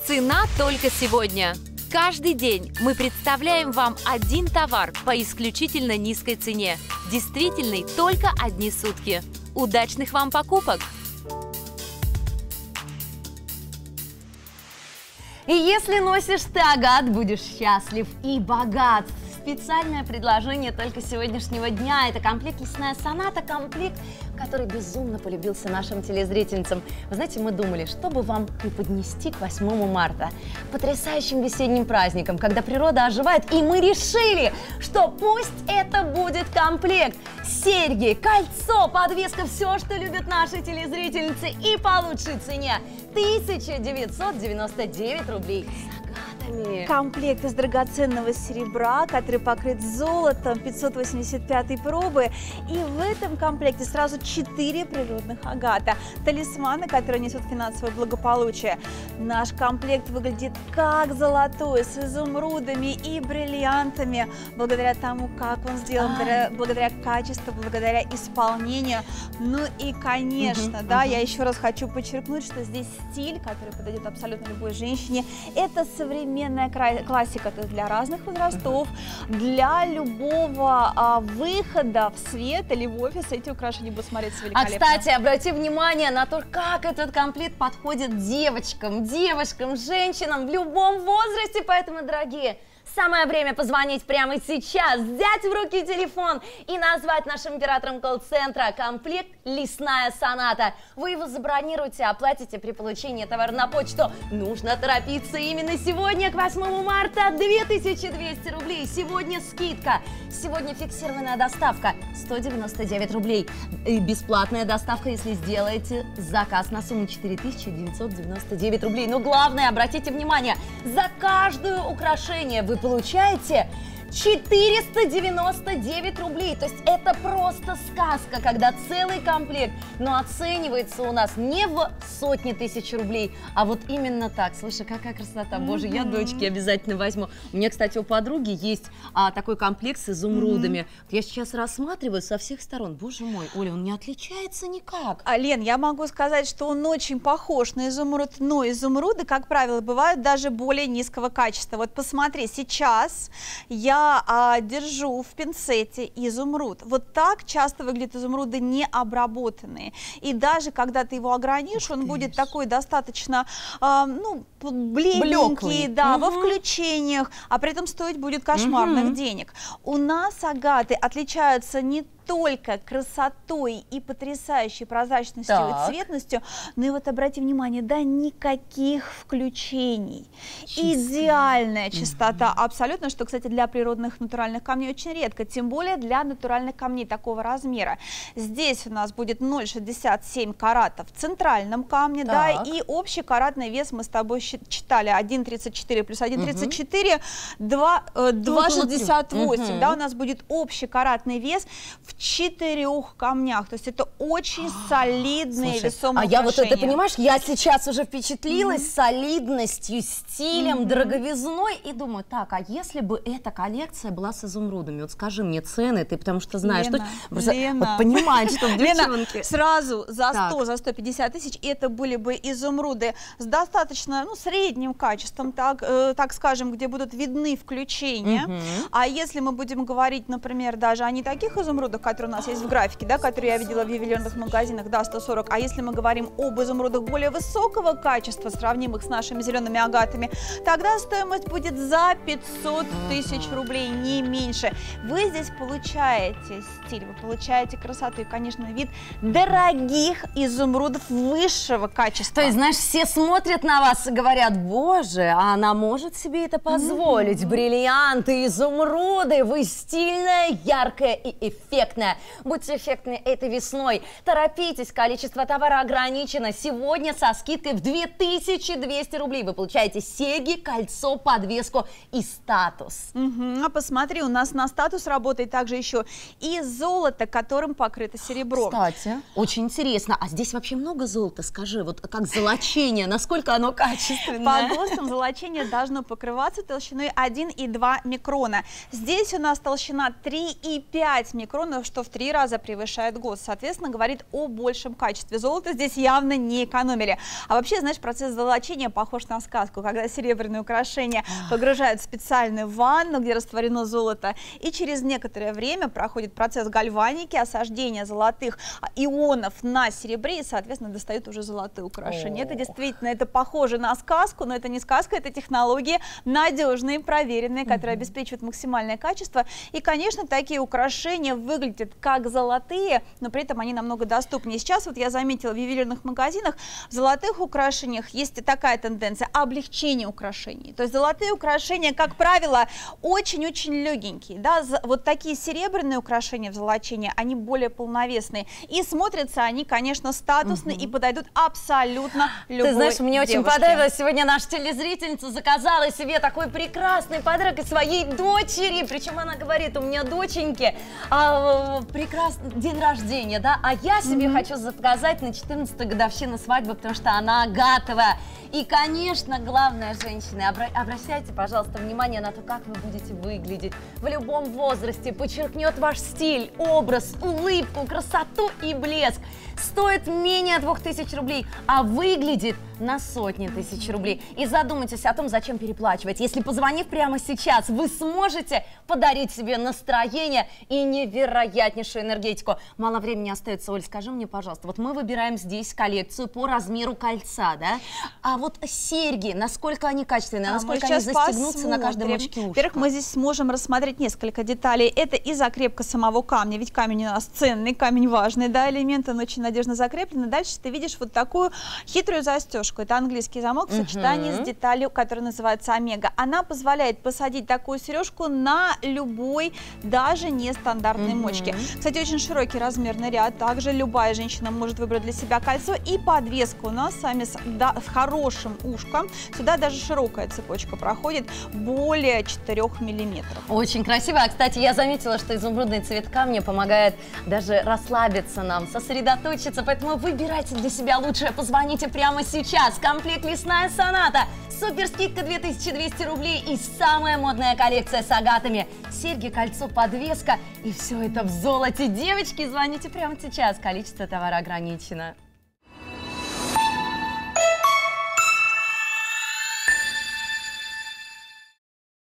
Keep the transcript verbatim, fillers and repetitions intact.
Цена только сегодня. Каждый день мы представляем вам один товар по исключительно низкой цене, действительной только одни сутки. Удачных вам покупок! И если носишь ты агат, будешь счастлив и богат. Специальное предложение только сегодняшнего дня. Это комплект «Лесная соната», комплект, который безумно полюбился нашим телезрительницам. Вы знаете, мы думали, что бы вам преподнести к восьмому марта, потрясающим весенним праздником, когда природа оживает, и мы решили, что пусть это будет комплект. Серьги, кольцо, подвеска, все, что любят наши телезрительницы, и по лучшей цене тысяча девятьсот девяносто девять рублей. Комплект из драгоценного серебра, который покрыт золотом пятьсот восемьдесят пятой пробы. И в этом комплекте сразу четыре природных агата. Талисманы, которые несут финансовое благополучие. Наш комплект выглядит как золотой, с изумрудами и бриллиантами. Благодаря тому, как он сделан, благодаря, благодаря качеству, благодаря исполнению. Ну и, конечно, угу, да, угу. я еще раз хочу подчеркнуть, что здесь стиль, который подойдет абсолютно любой женщине. Это современный классика, то есть для разных возрастов, для любого а, выхода в свет или в офис эти украшения будут смотреться великолепно. А, кстати, обрати внимание на то, как этот комплект подходит девочкам, девушкам, женщинам в любом возрасте, поэтому, дорогие, самое время позвонить прямо сейчас, взять в руки телефон и назвать нашим оператором колл-центра комплект «Лесная соната». Вы его забронируете, оплатите при получении товара на почту. Нужно торопиться именно сегодня, к восьмому марта, две тысячи двести рублей. Сегодня скидка, сегодня фиксированная доставка сто девяносто девять рублей. И бесплатная доставка, если сделаете заказ на сумму четыре тысячи девятьсот девяносто девять рублей. Но главное, обратите внимание, за каждое украшение вы получаете четыреста девяносто девять рублей. То есть это просто сказка, когда целый комплект, но оценивается у нас не в сотни тысяч рублей, а вот именно так. Слушай, какая красота, mm-hmm. боже, я дочке обязательно возьму. У меня, кстати, у подруги есть а, такой комплект с изумрудами. Mm-hmm. Я сейчас рассматриваю со всех сторон. Боже мой, Оля, он не отличается никак. А, Лен, я могу сказать, что он очень похож на изумруд, но изумруды, как правило, бывают даже более низкого качества. Вот посмотри, сейчас я Я а, держу в пинцете изумруд. Вот так часто выглядят изумруды необработанные. И даже когда ты его огранишь, он будет такой достаточно а, ну, бледненький, да, угу. во включениях, а при этом стоить будет кошмарных угу. денег. У нас агаты отличаются не только красотой и потрясающей прозрачностью так. и цветностью, но и вот обрати внимание, да, никаких включений. Чистая. Идеальная чистота, mm-hmm. абсолютно, что, кстати, для природных натуральных камней очень редко, тем более для натуральных камней такого размера. Здесь у нас будет ноль целых шестьдесят семь каратов в центральном камне, так. да, и общий каратный вес мы с тобой читали один тридцать четыре плюс один тридцать четыре, два шестьдесят восемь, mm-hmm. да, у нас будет общий каратный вес в четырех камнях, то есть это очень солидные Слушай, весомые а украшения. я вот это, понимаешь, я сейчас уже впечатлилась mm-hmm. солидностью, стилем, mm-hmm. дороговизной и думаю, так, а если бы эта коллекция была с изумрудами, вот скажи мне цены, ты потому что знаешь, Лена, что Лена. Вот понимаешь, что девчонки. Лена, сразу за сто, так. за сто пятьдесят тысяч это были бы изумруды с достаточно, ну, средним качеством, так, э, так скажем, где будут видны включения, mm-hmm. а если мы будем говорить, например, даже о не таких изумрудах, которые у нас есть в графике, да, которые я видела в ювелирных магазинах, да, сто сорок. А если мы говорим об изумрудах более высокого качества, сравнимых с нашими зелеными агатами, тогда стоимость будет за пятьсот тысяч рублей, не меньше. Вы здесь получаете стиль, вы получаете красоту и, конечно, вид дорогих изумрудов высшего качества. То есть, знаешь, все смотрят на вас и говорят, боже, а она может себе это позволить? Mm-hmm. Бриллианты, изумруды, вы стильная, яркая и эффектная. Будьте эффектны этой весной. Торопитесь, количество товара ограничено. Сегодня со скидкой в две тысячи двести рублей вы получаете серьги, кольцо, подвеску и статус. Угу. А посмотри, у нас на статус работает также еще и золото, которым покрыто серебро. Кстати, очень интересно. А здесь вообще много золота? Скажи, вот как золочение, насколько оно качественное? По ГОСТам золочение должно покрываться толщиной один и два микрона. Здесь у нас толщина три и пять микрона, что в три раза превышает год, соответственно, говорит о большем качестве. Золото здесь явно не экономили. А вообще, знаешь, процесс золочения похож на сказку, когда серебряные украшения погружают в специальную ванну, где растворено золото, и через некоторое время проходит процесс гальваники, осаждения золотых ионов на серебре, и, соответственно, достают уже золотые украшения. О. Это действительно, это похоже на сказку, но это не сказка, это технологии надежные, проверенные, которые угу. обеспечивают максимальное качество. И, конечно, такие украшения выглядят как золотые, но при этом они намного доступнее. Сейчас вот я заметила в ювелирных магазинах, в золотых украшениях есть такая тенденция – облегчение украшений. То есть золотые украшения, как правило, очень-очень легенькие. Да? Вот такие серебряные украшения в золочении, они более полновесные. И смотрятся они, конечно, статусные угу. и подойдут абсолютно любой Ты знаешь, мне девушке. очень понравилось. Сегодня наша телезрительница заказала себе такой прекрасный подарок от своей дочери. Причем она говорит, у меня доченьки а, прекрасный день рождения, да, а я себе mm-hmm. хочу заказать на четырнадцатую годовщину свадьбы, потому что она агатовая. И, конечно, главное, женщины, обра обращайте, пожалуйста, внимание на то, как вы будете выглядеть в любом возрасте. Подчеркнет ваш стиль, образ, улыбку, красоту и блеск. Стоит менее двух тысяч рублей, а выглядит на сотни тысяч рублей. И задумайтесь о том, зачем переплачивать. Если, позвонив прямо сейчас, вы сможете подарить себе настроение и невероятнейшую энергетику. Мало времени остается, Оль, скажи мне, пожалуйста, вот мы выбираем здесь коллекцию по размеру кольца, да? А вот серьги, насколько они качественные, а насколько они застегнутся на каждой мочке ушка? Во-первых, мы здесь сможем рассмотреть несколько деталей. Это и закрепка самого камня, ведь камень у нас ценный, камень важный, да, элемент, он очень надежно закреплен. И дальше ты видишь вот такую хитрую застежку. Это английский замок в сочетании uh-huh. с деталью, которая называется омега. Она позволяет посадить такую сережку на любой, даже нестандартной uh-huh. мочке. Кстати, очень широкий размерный ряд. Также любая женщина может выбрать для себя кольцо. И подвеска у нас с вами с, да, с хорошим ушком. Сюда даже широкая цепочка проходит, более четырёх миллиметров. Очень красиво. А, кстати, я заметила, что изумрудный цвет камня помогает даже расслабиться нам, сосредоточиться. Поэтому выбирайте для себя лучшее. Позвоните прямо сейчас. Комплект «Лесная соната». Супер скидка две тысячи двести рублей и самая модная коллекция с агатами. Серьги, кольцо, подвеска и все это в золоте. Девочки, звоните прямо сейчас. Количество товара ограничено.